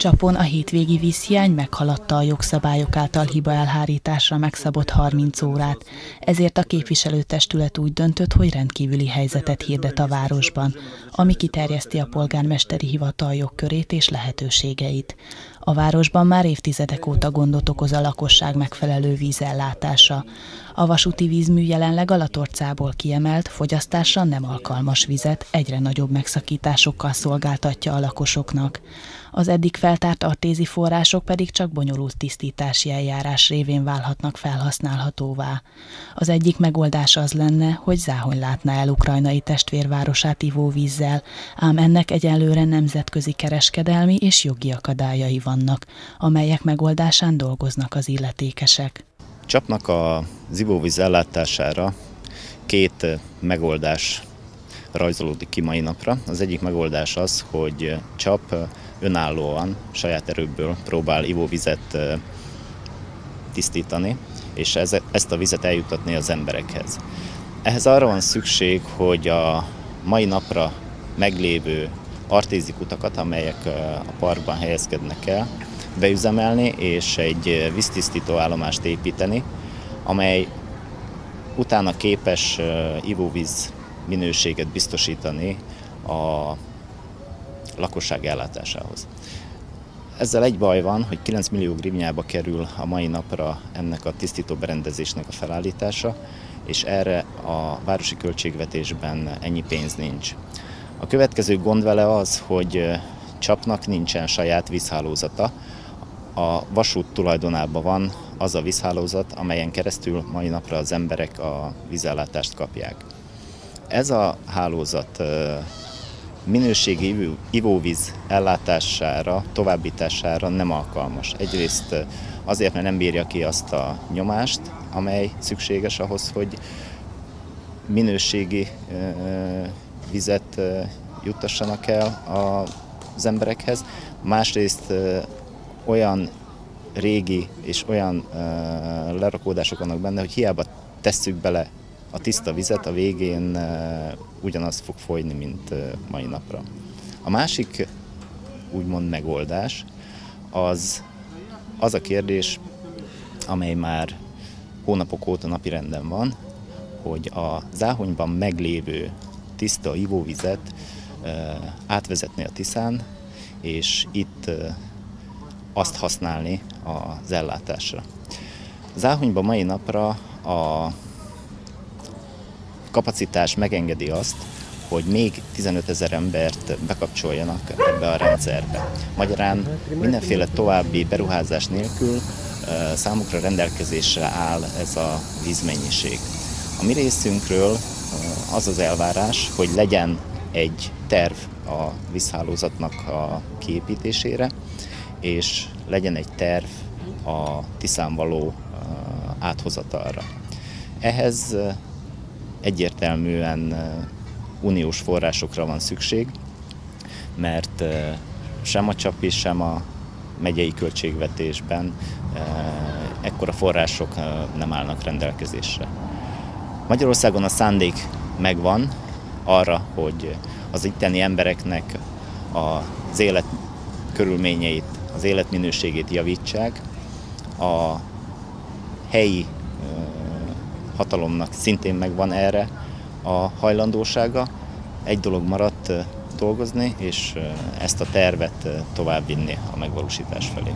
Csapon a hétvégi vízhiány meghaladta a jogszabályok által hibaelhárításra megszabott 30 órát, ezért a képviselőtestület úgy döntött, hogy rendkívüli helyzetet hirdet a városban, ami kiterjeszti a polgármesteri hivatal jogkörét és lehetőségeit. A városban már évtizedek óta gondot okoz a lakosság megfelelő vízellátása. A vasúti vízmű jelenleg a Latorcából kiemelt, fogyasztásra nem alkalmas vizet egyre nagyobb megszakításokkal szolgáltatja a lakosoknak. Az eddig feltárt artézi források pedig csak bonyolult tisztítási eljárás révén válhatnak felhasználhatóvá. Az egyik megoldás az lenne, hogy Záhony látná el ukrajnai testvérvárosát ivóvízzel, ám ennek egyelőre nemzetközi kereskedelmi és jogi akadályai vannak, amelyek megoldásán dolgoznak az illetékesek. Csapnak az ivóvíz ellátására két megoldás rajzolódik ki mai napra. Az egyik megoldás az, hogy Csap önállóan, saját erőből próbál ivóvizet tisztítani, és ezt a vizet eljuttatni az emberekhez. Ehhez arra van szükség, hogy a mai napra meglévő artézi kutakat, amelyek a parkban helyezkednek el, beüzemelni és egy víztisztító állomást építeni, amely utána képes ivóvíz minőséget biztosítani a lakosság ellátásához. Ezzel egy baj van, hogy 9 millió grivnyába kerül a mai napra ennek a tisztító berendezésnek a felállítása, és erre a városi költségvetésben ennyi pénz nincs. A következő gond vele az, hogy Csapnak nincsen saját vízhálózata. A vasút tulajdonában van az a vízhálózat, amelyen keresztül mai napra az emberek a vízellátást kapják. Ez a hálózat minőségi ivóvíz ellátására, továbbítására nem alkalmas. Egyrészt azért, mert nem bírja ki azt a nyomást, amely szükséges ahhoz, hogy minőségi vizet juttassanak el az emberekhez. Másrészt olyan régi és olyan lerakódások vannak benne, hogy hiába tesszük bele a tiszta vizet, a végén ugyanaz fog folyni, mint mai napra. A másik úgymond megoldás az a kérdés, amely már hónapok óta napirenden van, hogy a Záhonyban meglévő tiszta ivóvizet átvezetni a Tiszán, és itt azt használni az ellátásra. Záhonyban mai napra a kapacitás megengedi azt, hogy még 15 000 embert bekapcsoljanak ebbe a rendszerbe. Magyarán mindenféle további beruházás nélkül számukra rendelkezésre áll ez a vízmennyiség. A mi részünkről az az elvárás, hogy legyen egy terv a vízhálózatnak a kiépítésére, és legyen egy terv a Tiszán való áthozatalra. Ehhez egyértelműen uniós forrásokra van szükség, mert sem a csapi, sem a megyei költségvetésben ekkora források nem állnak rendelkezésre. Magyarországon a szándék megvan arra, hogy az itteni embereknek az élet körülményeit, az életminőségét javítsák. A helyi hatalomnak szintén megvan erre a hajlandósága. Egy dolog maradt dolgozni, és ezt a tervet továbbvinni a megvalósítás felé.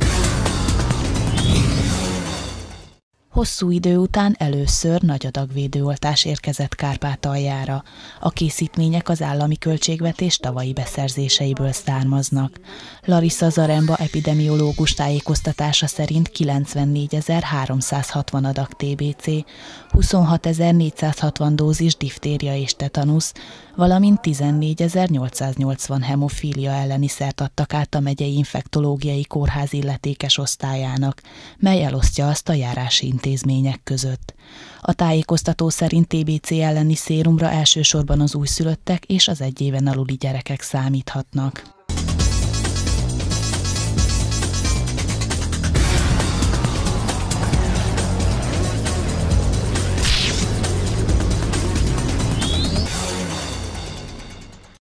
Hosszú idő után először nagy adag védőoltás érkezett Kárpátaljára. A készítmények az állami költségvetés tavalyi beszerzéseiből származnak. Larissa Zaremba epidemiológus tájékoztatása szerint 94 360 adag TBC, 26 460 dózis diftéria és tetanusz, valamint 14 880 hemofília elleni szert adtak át a megyei infektológiai kórház illetékes osztályának, mely elosztja azt a járási intézmények között. A tájékoztató szerint TBC elleni szérumra elsősorban az újszülöttek és az 1 éven aluli gyerekek számíthatnak.